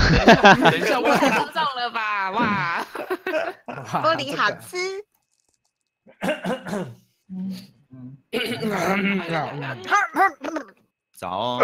等一下，我太重了吧？哇， 玻璃好吃。 早哦，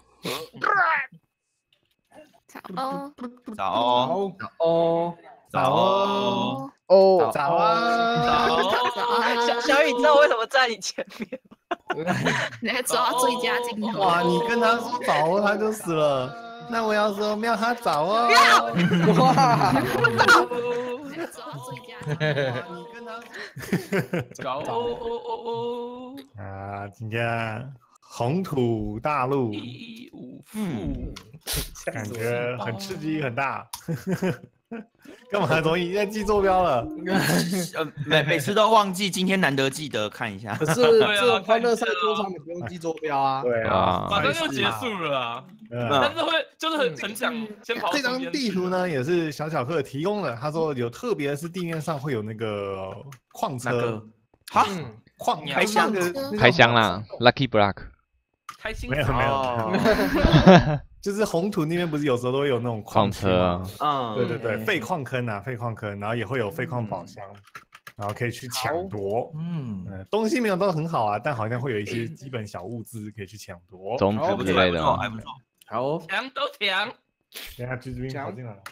早哦， 早哦， 哦， 早哦， 哦， 早啊！ 早小雨，你知道我为什么在你前面？ 你还抓最佳镜头。 哇，你跟他说早哦，他就死了。那我要说喵他早哦。哇！ 抓最佳镜头。 你跟他早哦哦哦啊，今天红土大陆， ，15负， 感觉很刺激很大。干嘛总已在记坐标了？ 每次都忘记，今天难得记得看一下。 可是这种欢乐赛通常你不用记坐标啊。 对啊马上就结束了啊， 嗯但是会就是很想先跑这张中间地图呢，也是小小克提供的。他说有特别是地面上会有那个矿车那个，哈， 矿开箱开箱啦，Lucky Block。 开心没有没有，就是红土那边不是有时候都会有那种矿区车吗？ 啊， 对对对，废矿坑啊，废矿坑，然后也会有废矿宝箱，然后可以去抢夺。东西没有都很好啊，但好像会有一些基本小物资可以去抢夺。 种子之类的吗？ 还不错。 好哦， 强都强， 等一下橘子兵跑进来了，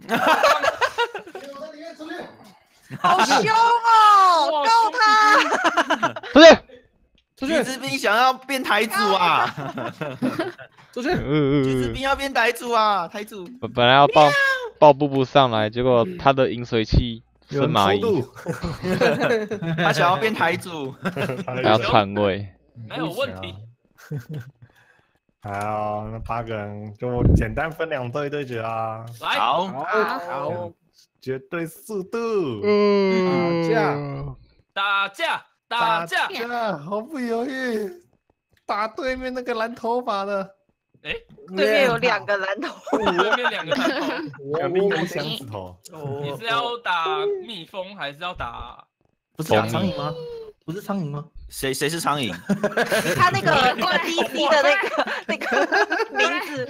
好凶哦！告他！ 不是， 橘子兵想要变台主啊！ 出去！ 橘子兵要变台主啊！台主本来要抱布布上来，结果他的饮水器生蚂蚁， 他想要变台主， 还要篡位。 没有问题。 好，那8个人就简单分2队对决啊， 来， 好， 好， 绝对速度。 打架，打架， 毫不犹豫打对面那个蓝头发的， 对面有2个蓝头， 对面2个弹头， 有另一个箱子头。 你是要打蜜蜂还是要打？ 不是打苍蝇吗？不是苍蝇吗？谁是苍蝇？ 他那个 DC 的那个名字，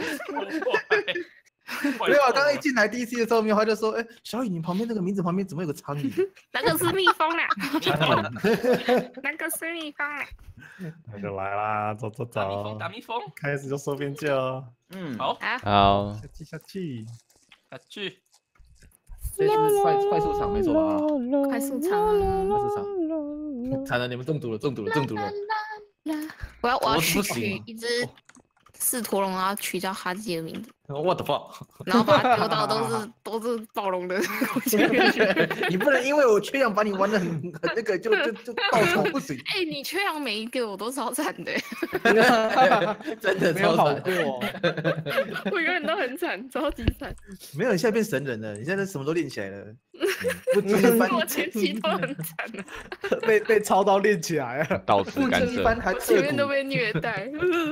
没有，刚刚一进来 DC 的时候，苗花就说：“哎，小雨，你旁边那个名字旁边怎么有个苍蝇？” 那个是蜜蜂啦，那个是蜜蜂啦。 那就来啦，走走走， 打蜜蜂， 开始就收边界哦。 好， 好， 下去， 下去。 这是快速场没错吧？ 快速场， 快速场，惨了，你们中毒了，中毒了，中毒了！ 我要取一只4驼龙，然后取叫哈基的名字， 我的 fuck！ 然后把它丢到都是暴龙的你不能因为我缺氧把你玩的很那个就报仇不行。 哎，你缺氧每一个我都超惨的， 真的没有好过。 我永远都很惨，超级惨。 没有，你现在变神人了，你现在什么都练起来了。 我前期都很惨了， 被操刀练起来了， 到此干涉。 前面都被虐待。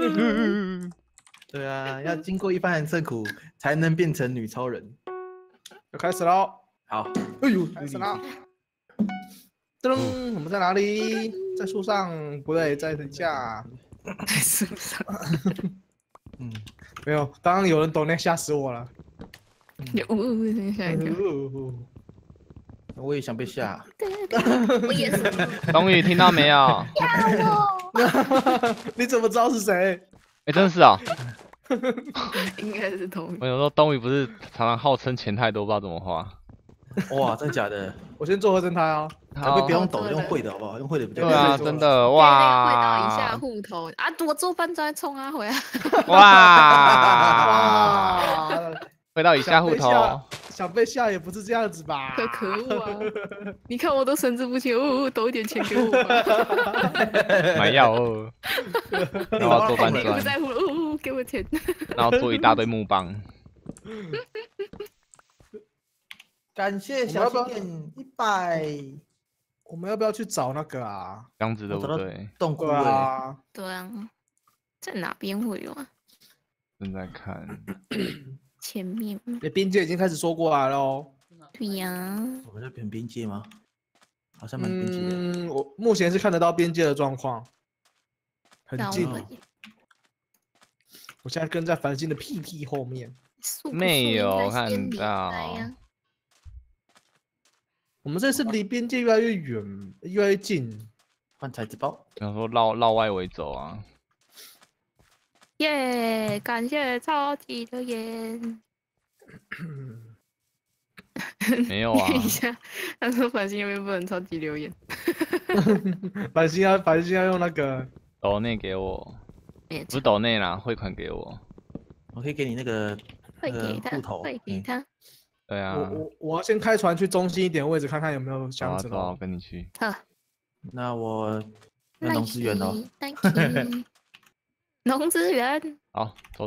对啊，要经过一番寒苦才能变成女超人。 要开始喽！ 好，哎呦， 开始啦！噔，我们在哪里？在树上？不对，在等下。 在树上。 没有，刚刚有人抖那吓死我了。 吓一跳。 我也想被吓。 我也是。 冬雨听到没有？ 你怎么知道是谁？ 哎，真的是啊。 应该是冬雨。 我有时候冬雨不是常常号称钱太多，不知道怎么花。 哇，真的假的？ 我先做合成胎啊， 咱们不用抖，用会的好不好？用会的比较对啊，真的哇！ 会到一下户头啊，我做饭再冲啊回来。 哇！回到以下户头。 想被吓也不是这样子吧？ 可恶啊！你看我都神志不清，抖一点钱给我吧。 买药哦。然后做搬砖。 不在乎，给我钱。 然后做一大堆木棒。 感谢小心点100。 我们要不要去找那个啊？ 这样子对不对？ 洞窟啊。 对啊，在哪边会有啊？ 正在看。 前面。 边界已经开始说过来喽。 对呀。 我们在边界吗？好像蛮边界的。 我目前是看得到边界的状况，很近。我现在跟在繁星的屁屁后面。 没有看到。 我们这次离边界越来越远，越来越近。 换材质包。 想说绕外围走啊。 耶！感谢超级留言。 没有啊。 等一下，他说繁星那边不能超级留言。 繁星要用那个抖内给我，不是抖内啦，汇款给我。 我可以给你那个户头。 会给他。 对啊。 我要先开船去中心一点位置，看看有没有箱子。 我跟你去。 好。 那我农资源哦。 农资源。 好，走。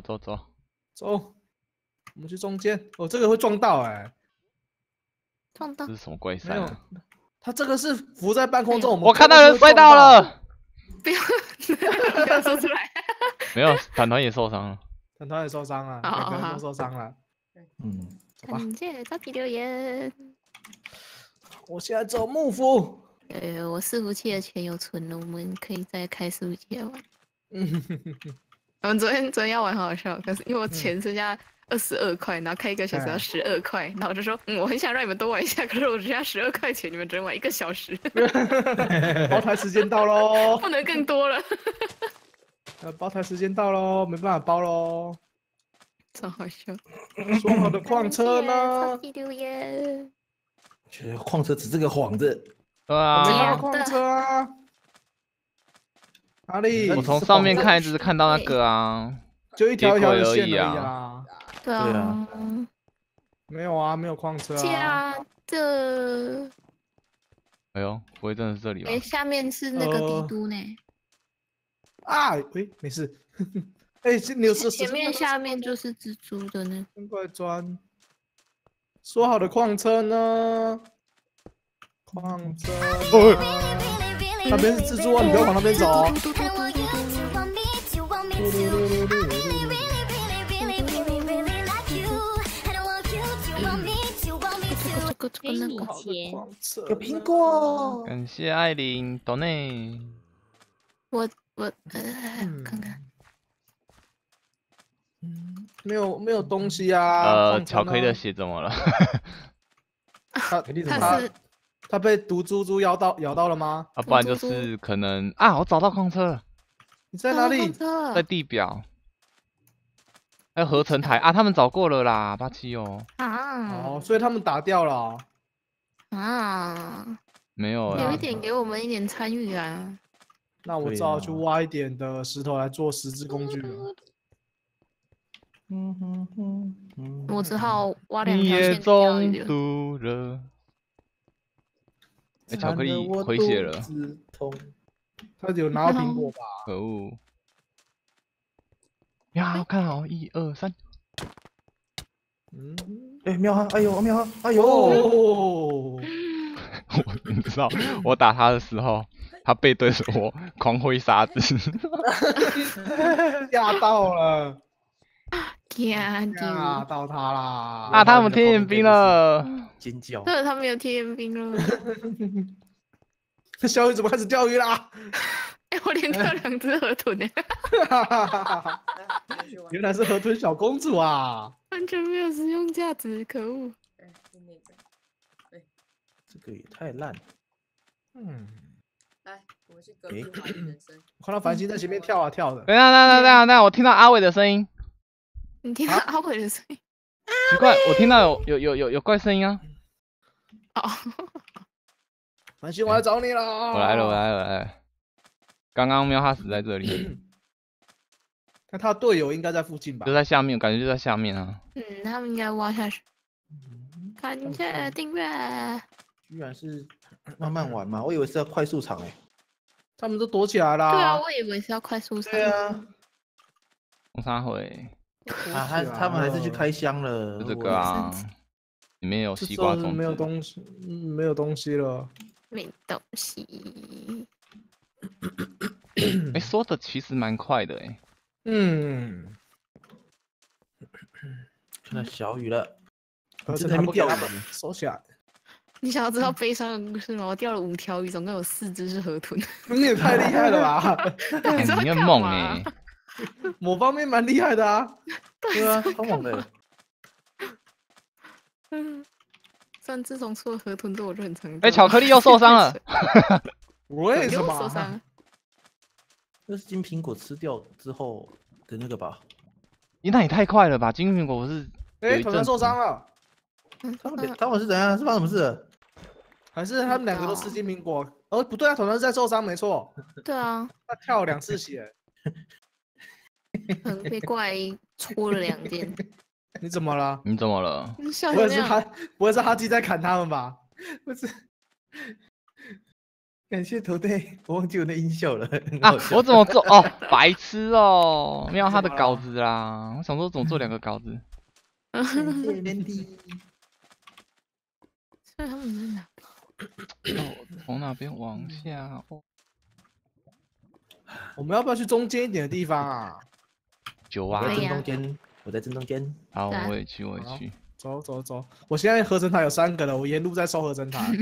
我们去中间。哦，这个会撞到哎。 撞到。 这是什么怪山啊？ 它这个是浮在半空中， 我看到人摔倒了。 不要说出来。 没有，团团也受伤了。 团团也受伤了，每个人都受伤了。 感谢超级留言。 我现在走幕府。 我伺服器的钱有存了，我们可以再开伺服器来玩。我们昨天要玩很好笑，可是因为我钱剩下22块，然后开1个小时要12块，然后我就说，我很想让你们多玩一下，可是我只剩下12块钱，你们只能玩1个小时。 包台时间到喽， 不能更多了。 包台时间到喽，没办法包喽。 超好笑。 说好的矿车呢？ 超级留言。 觉得矿车只是个幌子。 对啊。 没看到矿车啊。哪里？ 我从上面看，只是看到那个啊， 就一条一条的线而已啊。 对啊。 没有啊，没有矿车啊。这。 哎呦，不会真的是这里吧？ 下面是那个帝都呢。 啊，没事。你有前面下面就是蜘蛛的呢。 真怪砖。说好的矿车呢？矿车。那边是蜘蛛啊，你不要往那边走哦。 有苹果。 感谢艾琳抖内。 我看看。 没有东西啊。 巧克力的血怎么了？ 他被毒蜘蛛咬到了吗？ 啊，不然就是可能啊，我找到矿车了。 你在哪里？ 在地表。还有合成台啊，他们找过了啦，巴七哦。 哦，所以他们打掉了。没有。 有一点给我们一点参与啊。 那我只好去挖一点的石头来做石质工具了。 我只好挖2条线。 你也中毒了。巧克力回血了。 他有拿到苹果吧？ 可恶！呀，看好1、2、3。 喵哈！哎呦，喵哈！哎呦！ 你知道，我打他的时候，他背对着我狂挥沙子。 吓到了！ 吓到他啦！ 啊，他们天眼兵了！ 尖叫！ 对，他们有天眼兵了。 这小鱼怎么开始钓鱼啦？ 我连钓2只河豚呢。 原来是河豚小公主啊！ 完全没有实用价值，可恶！ 这个也太烂了。 来，我们去隔壁华语人生。 我看到繁星在前面跳啊跳的。 等下，我听到阿伟的声音。 你听到阿伟的声音？ 奇怪，我听到有怪声音啊。 哦。 繁星，我来找你了。 我来了。刚刚喵哈死在这里。 那他的队友应该在附近吧？ 就在下面，感觉就在下面啊。 他们应该挖下去。感谢订阅。 居然是慢慢玩嘛，我以为是要快速场哎。 他们都躲起来啦。 对啊，我以为是要快速场。 对啊。 我啥回？ 他们还是去开箱了。 就这个啊，里面有西瓜种子。 没有东西，没有东西了。 没东西。 说的其实蛮快的哎。 看到小雨了。 这还没钓鱼，收起来。 你想要知道悲伤的故事吗？我钓了5条鱼，总共有4只是河豚。 你也太厉害了吧！ 你很猛哎。 某方面蛮厉害的啊。 对啊，超猛的。 虽然自从出了河豚之后，我就很常。 哎，巧克力又受伤了。 为什么受伤？ 那是金苹果吃掉之后的那个吧？ 那也太快了吧！金苹果不是哎，团团受伤了。 他们是怎样？是发生什么事了？ 还是他们2个都吃金苹果？哦，不对啊，团团是在受伤，没错。 对啊， 他跳2次血。 可能被怪戳了2剑。 你怎么了？ 你怎么了？ 不会是哈基在砍他们吧？ 不是。感谢头队，我忘记我的音效了。 啊，我怎么做？哦，白痴哦，没有他的稿子啦。我想说怎么做2个稿子。 感谢 Mandy。 所以他们在哪？ 从哪边往下？ 我们要不要去中间一点的地方啊？ 酒啊！ 我在正中间，我在正中间。 好，我也去，我也去。 走走走！我现在合成台有3个了，我沿路在收合成台。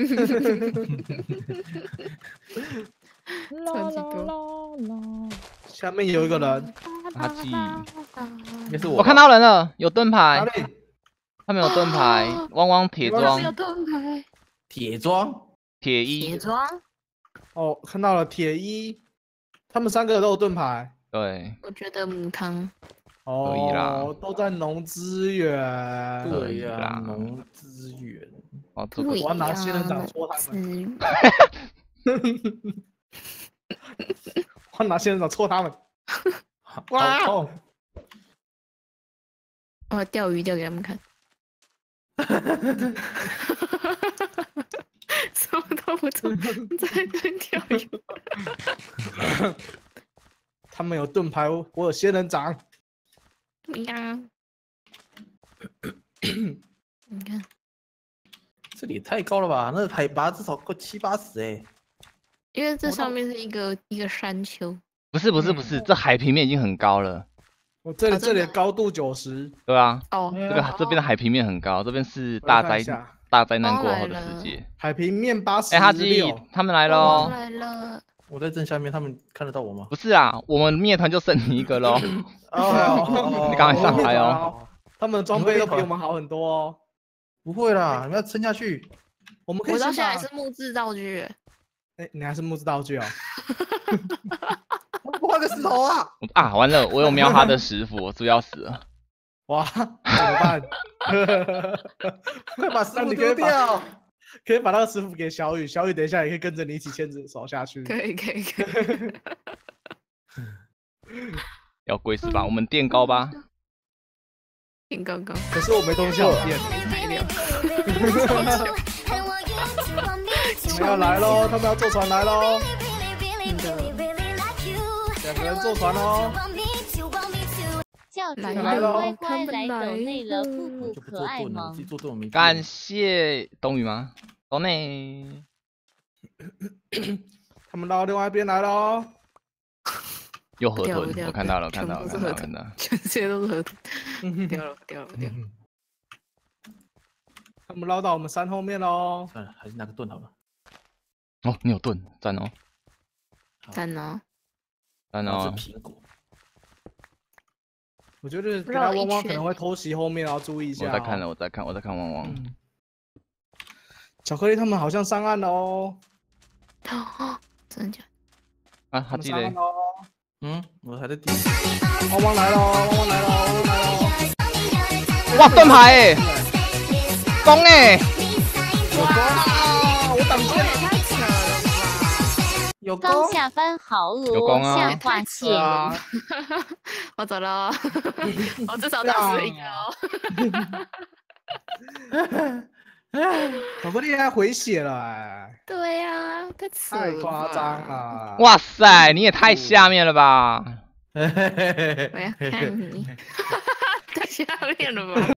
超级多。 下面有一个人， 阿基， 也是我看到人了，有盾牌。 哪里？ 他们有盾牌，汪汪铁装。 有盾牌。 铁装。 铁衣。 铁装。 哦，看到了铁衣，他们3个都有盾牌。 对。 我觉得母汤。 哦， 可以啦， 都在农资源。 对呀，农资源。 哦，这个我要拿仙人掌戳他们。我要拿仙人掌戳他们。 哇！ 我要钓鱼钓给他们看。什么都不做，在那钓鱼。 他们有盾牌，我有仙人掌。 呀，你看， 这里也太高了吧？那海拔至少够70、80哎。 因为这上面是一个山丘。 不是，这海平面已经很高了。 我这里的高度90。 对啊。 哦。 这边的海平面很高，这边是大灾难过后的世界。 海平面86。 哎，哈基，他们来喽！ 来了。 我在正下面，他们看得到我吗？ 不是啊，我们灭团就剩你一个喽。 哦， 你赶快上来哦。 他们的装备都比我们好很多哦。 不会啦，你们要撑下去。 我们可以。 我到现在还是木质道具。 哎，你还是木质道具哦。 不换个石头啊！ 啊，完了，我有瞄他的石斧，我就要死了。 哇，怎么办？ 快把石斧丢掉！ 可以把那个石斧给小雨，小雨等一下也可以跟着你一起牵着手下去。 可以。 要跪是吧？我们垫高吧。 垫高。 可是我没东西好垫。他们要来喽！他们要坐船来喽！2个人坐船喽！ 教主乖乖来抖内了，布布可爱吗？ 感谢冬雨吗？抖内。 他们到另外一边来喽！ 有河豚，我看到了，看到。 全世界都是河豚。掉了。 他们捞到我们山后面喽。 算了，还是拿个盾好了。 哦，你有盾，赞哦。 赞哦。 苹果。 我觉得跟他汪汪可能会偷袭后面，要注意一下。 我在看汪汪。 巧克力他们好像上岸了哦。 真的假的？啊，哈基嘞。 我还在地。 汪汪来喽！ 哇，盾牌哎！攻哎！ 哇，我挡住了！ 太扯了吧！ 有刚下班好饿， 有功啊！ 下划线。 我走了，我至少打死一个哦。巧克力还回血了哎！ 对呀，太夸张了！ 哇塞，你也太下面了吧！ 我要看你，太下面了吧！